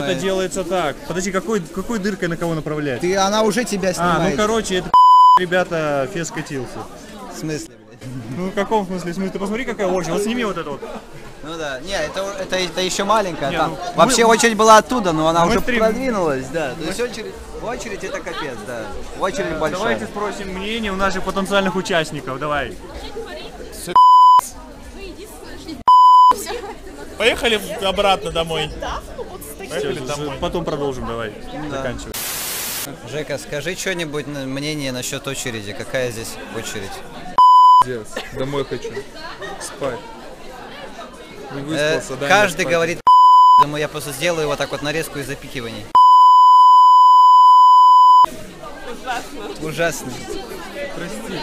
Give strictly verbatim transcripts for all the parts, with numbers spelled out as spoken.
это делается так. Подожди, какой, какой дыркой на кого направлять? Ты, она уже тебя снимает. А, ну короче, это ребята, фес скатился. В смысле, блядь? Ну в каком смысле? В смысле, ты посмотри, какая очередь. Вот сними вот это вот. Ну да, не, это, это, это еще маленькая. Не, там. ну, Вообще мы... очередь была оттуда, но она мы уже стрим... продвинулась, да. То есть очередь, очередь это капец, да. Очередь большая. Давайте спросим мнение у наших потенциальных участников, давай. Поехали обратно домой. Поехали Все, домой. потом продолжим, давай. Да. Заканчивай. Жека, скажи что-нибудь, мнение насчет очереди. Какая здесь очередь? Пиздец, домой хочу. Спать. Не Э, выспался, да? каждый говорит, поэтому я просто сделаю вот так вот нарезку из запикиваний. Ужасно. Ужасно. Прости.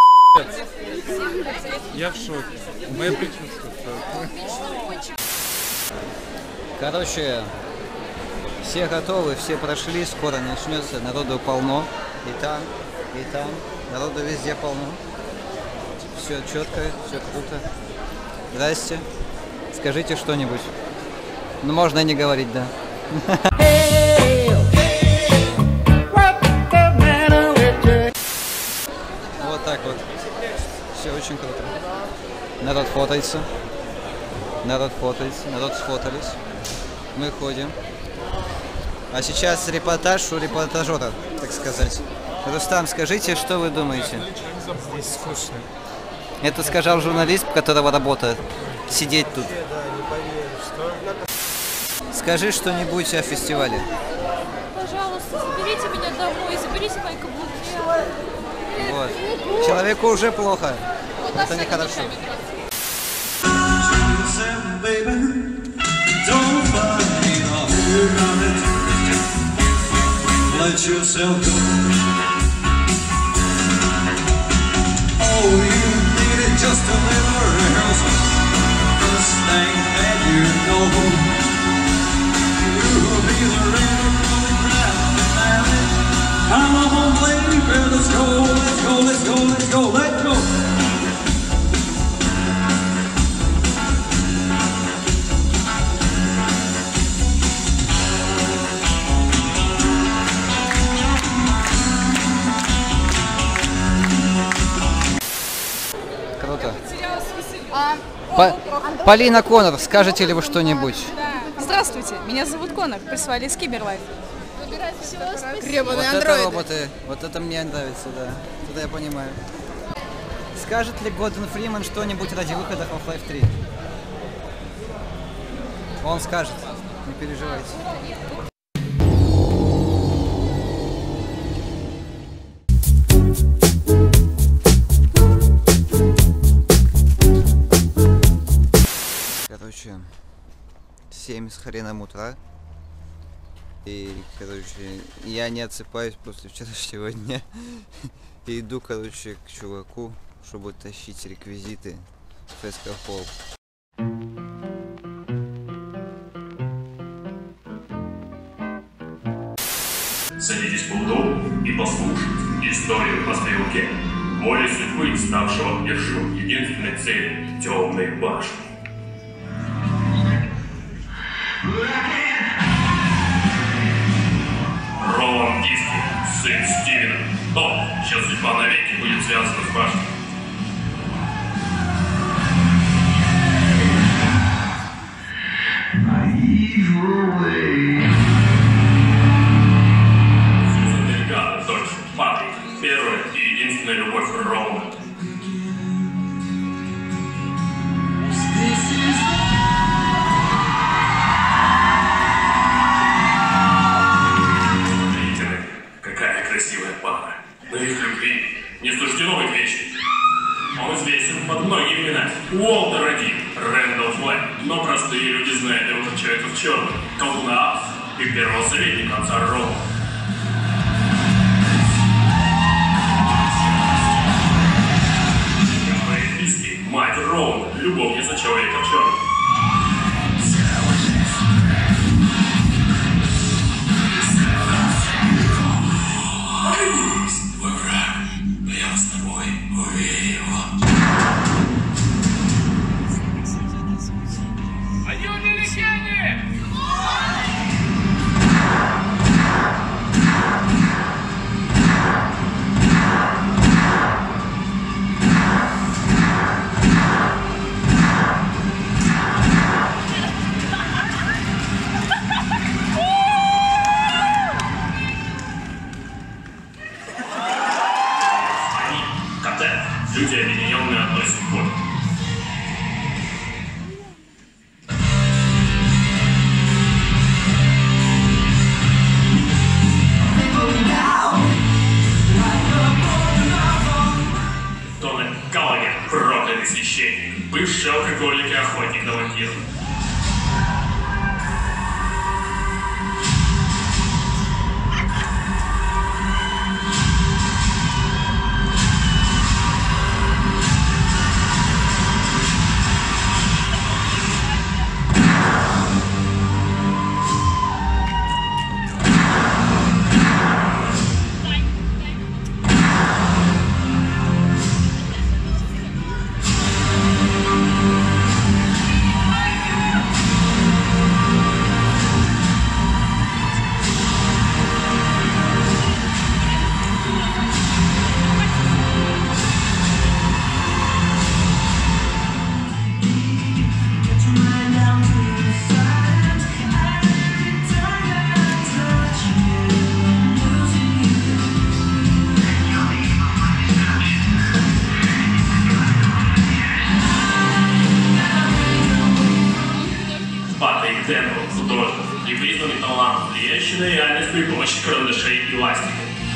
Я в шоке. Моя прическа в шоке. Короче, все готовы, все прошли, скоро начнется, народу полно. И там, и там, народу везде полно. Все четко, все круто. Здрасте. Скажите что-нибудь. Ну, можно и не говорить, да. Вот так вот. Все очень круто. Народ фотается. Народ фотается. Народ сфотались. Мы ходим. А сейчас репортаж у репортажера, так сказать. Рустам, скажите, что вы думаете? Здесь скучно. Это сказал журналист, которого работает. Сидеть тут. Скажи что-нибудь о фестивале. Пожалуйста, заберите меня домой, заберите мои каблуки. Вот. Человеку уже плохо. Это нехорошо. Let yourself go. Oh, you needed just a little rehearsal. First thing that you know, you'll be the real crowd finale. Come on, baby, let's go, let's go, let's go, let's go, let's go. Круто. По Полина Коннор, скажете ли вы что-нибудь? Здравствуйте, меня зовут Коннор, прислали из Киберлайф. Вот это роботы, вот это мне нравится, да. Это я понимаю. Скажет ли Гордон Фриман что-нибудь ради выхода Half-Life три? Он скажет, не переживайте. Короче, семь с хреном утра. И, короче, я не отсыпаюсь после вчерашнего дня. И иду, короче, к чуваку, чтобы тащить реквизиты в Фэскал Холл. Садитесь поудобнее и послушайте историю о стрелке, воле судьбы, ставшего вершиной единственной цели Темной башни. Роланд Диски, сын Стивена, тот, чья судьба навеки будет связана с башней. Сьюзан Дельгадо, дочь Патрик, первая и единственная любовь Роланда. Какая красивая пара. Но их любви не суждено быть вечной. Он известен под многими именами. Уолтер один, Рэндалл Флэм. Но простые люди знают его как человека в черном, колдуна и первого советника отца Роланда. Мои близкие, мать Роланда, любовница человека в черном. Твой враг, но я с тобой убей его. Они убили Кенни! Люди, объединенные одной судьбой. Дональд Каллиган, проклятый священник, бывший алкоголик и охотник на вампиров. Художник, непризнанный талант, влияющий на реальность при помощи карандашей и ластика.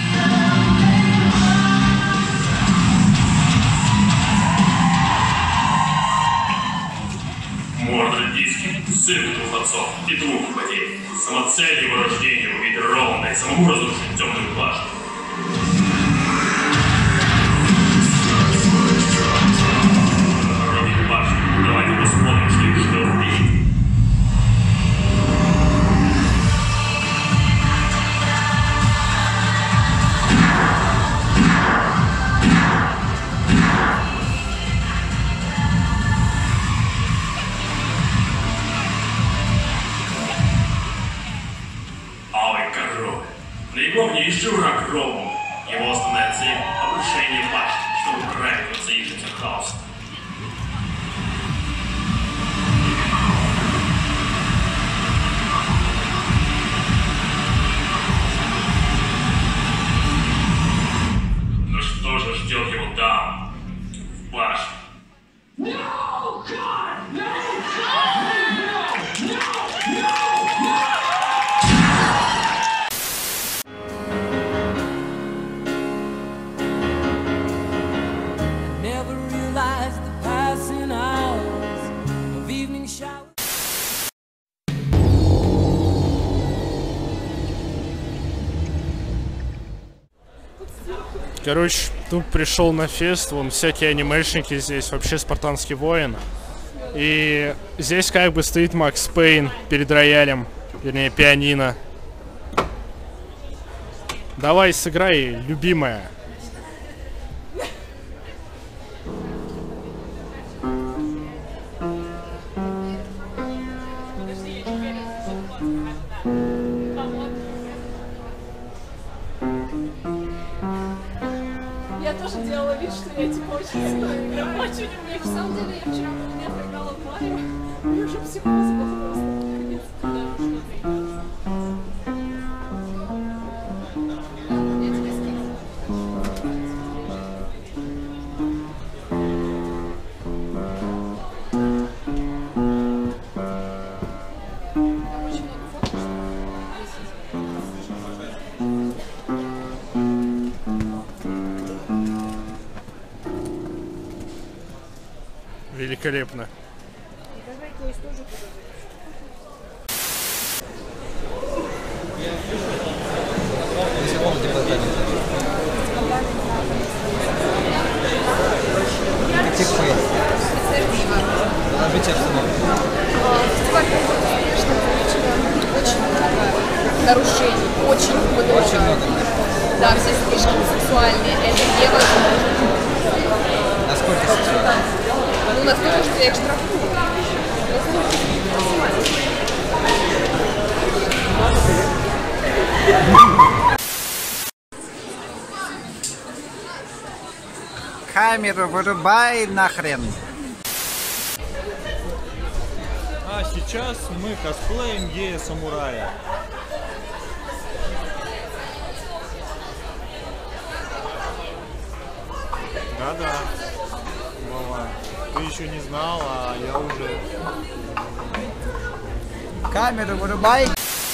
Мордред Дискин, сын двух отцов и двух злодеев. Самоцель его рождения увидеть ровно и самому разрушить темную башню. Ровень башню. Давайте посмотрим, что их ждет впереди. Наиглавнейший враг Ромул. Его основная цель — обрушение башни, чтобы править воцарившимся хаосом. Но что же ждет его там, в башне? No, God, no, God, no, no, no, no. Короче, тут пришел на фест, вон всякие анимешники здесь, вообще спартанский воин. И здесь как бы стоит Макс Пейн перед роялем, вернее пианино. Давай сыграй, любимая. Я тоже делала вид, что я типа очень сильно играю. Очень умею. На самом деле, я вчера я проиграла в Марио, мне уже психоз был просто. Конец, когда уже что-то великолепно. Подождите обстановку. Фестиваль, конечно, очень много нарушений, очень много. Очень много. Да, все слишком сексуальные, это невозможно. Насколько сексуально? Ну, настолько, что я их штрафую. Камеру вырубай нахрен. А сейчас мы косплеем гея-самурая. Да-да. Вова. Ты еще не знал, а я уже... Камеру вырубай.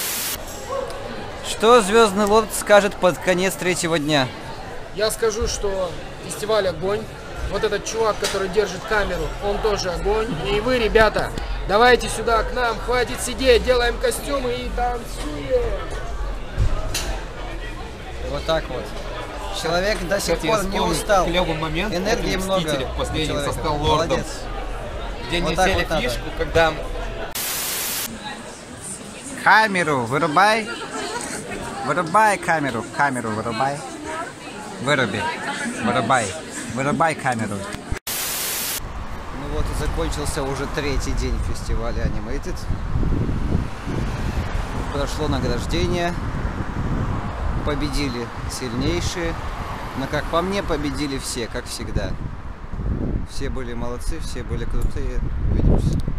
Что Звездный Лорд скажет под конец третьего дня? Я скажу, что фестиваль огонь. Вот этот чувак, который держит камеру, он тоже огонь. И вы, ребята, давайте сюда к нам, хватит сидеть, делаем костюмы и танцуем. Вот так вот. Человек до сих Кстати, пор не устал. Клевый момент. Энергии много. Последний Человека. со Скаллордом. Молодец. Где Вот не так взяли вот фишку, надо. когда... Камеру вырубай. Вырубай камеру. Камеру вырубай. Выруби. Вырубай. Вырубай камеру. Ну вот и закончился уже третий день фестиваля Animated. Прошло награждение. Победили сильнейшие. Но, как по мне, победили все, как всегда. Все были молодцы, все были крутые. Увидимся.